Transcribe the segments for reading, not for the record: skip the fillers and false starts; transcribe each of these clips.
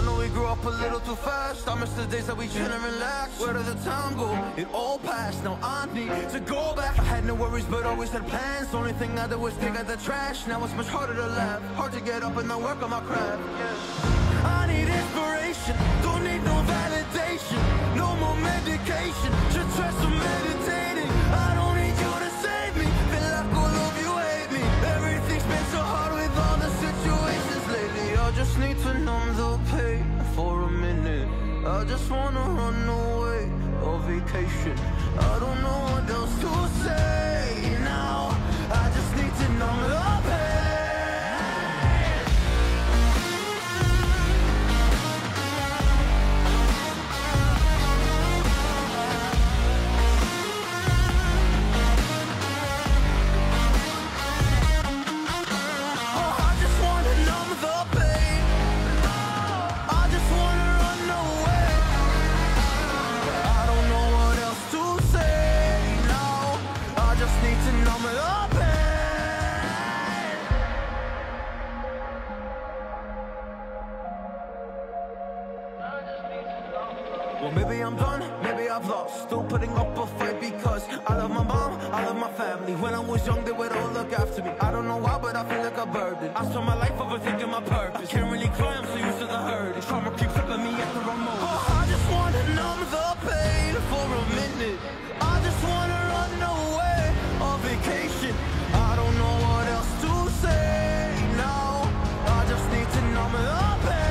I know we grew up a little too fast. I miss the days that we chill and relax. Where did the time go? It all passed, now I need to go back. I had no worries but always had plans. The only thing I did was take out the trash. Now it's much harder to laugh, hard to get up and then work on my craft. I need inspiration, don't need no validation. No more medication, just try some meditating. I don't need you to save me, feel like all of you hate me. Everything's been so hard with all the situations lately. I just need to numb the pain for a minute. I just wanna run away on vacation. I don't know what else to say now. I just need to numb the pain. Well, maybe I'm done, maybe I've lost. Still putting up a fight because I love my mom, I love my family. When I was young, they would all look after me. I don't know why, but I feel like a burden. I spent my life overthinking my purpose. I can't really cry, I'm so used to the hurt. Trauma keeps flipping me at the wrong moment. Oh, I just wanna numb the pain for a minute. I just wanna run away on vacation. I don't know what else to say now. I just need to numb the pain.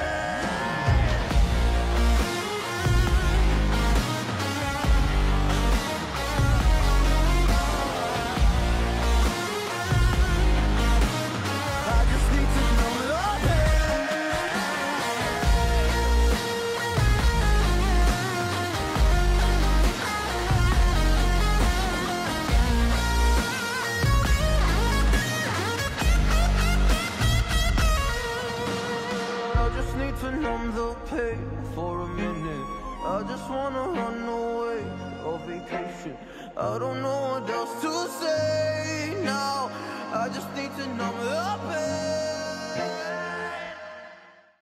To numb the pain for a minute. I just wanna run away on vacation. I don't know what else to say now. I just need to numb the pain.